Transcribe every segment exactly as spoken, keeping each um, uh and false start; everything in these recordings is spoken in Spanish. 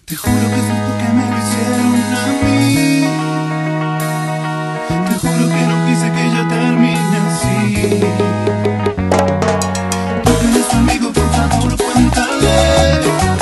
Te juro que es porque me lo hicieron a mí. Te juro que no quise que ella termine así. Tú que eres tu amigo, por favor, cuéntale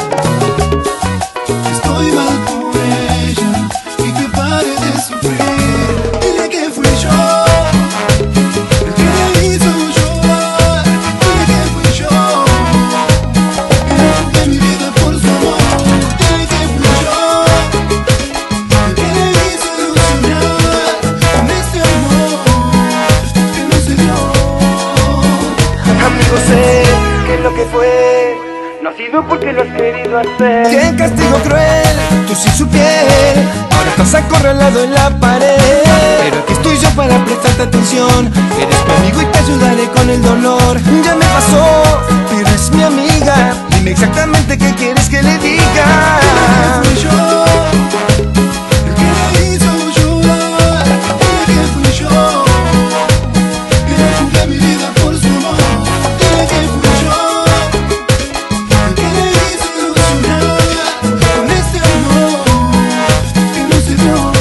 que estoy mal por ella y que pare de sufrir. Dile que fui yo el que le hizo llorar. Dile que fui yo que no jugué mi vida por su amor. Dile que fui yo el que le hizo ilusionar con este amor que no se dio. Amigo, sé que lo que fue no ha sido porque lo has querido hacer. Qué castigo cruel, tú sin su piel. Ahora estás acorralado en la pared. Pero aquí estoy yo para prestarte atención. Eres mi amigo y te ayudaré con el dolor. Ya me pasó, pero es mi amiga. Dime exactamente qué quieres que le diga. Fui yo el que le hizo llorar. Dile que fui yo que no jugué mi vida por su amor. Dile que fui yo el que le hizo ilusionar con este amor que no se dio.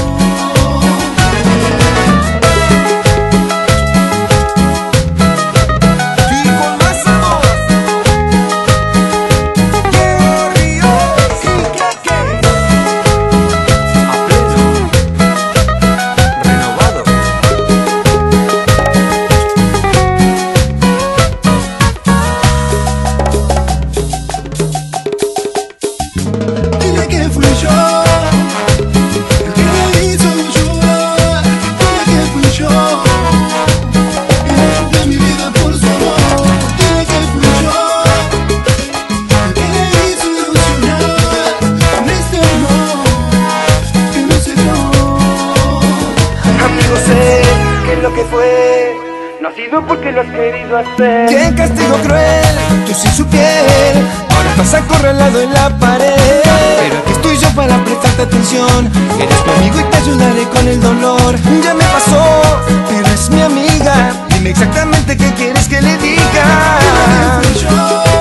Y con más amor. Glorioso. ¿Qué, qué? A pleno. Renovado. Dile que fui yo el que le hizo llorar. Dile que fui yo que no jugué mi vida por su amor. Dile que fui yo el que le hizo ilusionar con este amor que no se dio. Amigo, sé que lo que fue no ha sido porque lo has querido hacer. Qué castigo cruel, tú sin su piel. Ahora estás acorralado en la pared. Pero aquí estoy yo para prestarte atención. Eres mi amigo y te ayudaré con el dolor. Ya me pasó, pero es mi amiga. Dime exactamente qué quieres que le diga. Fui yo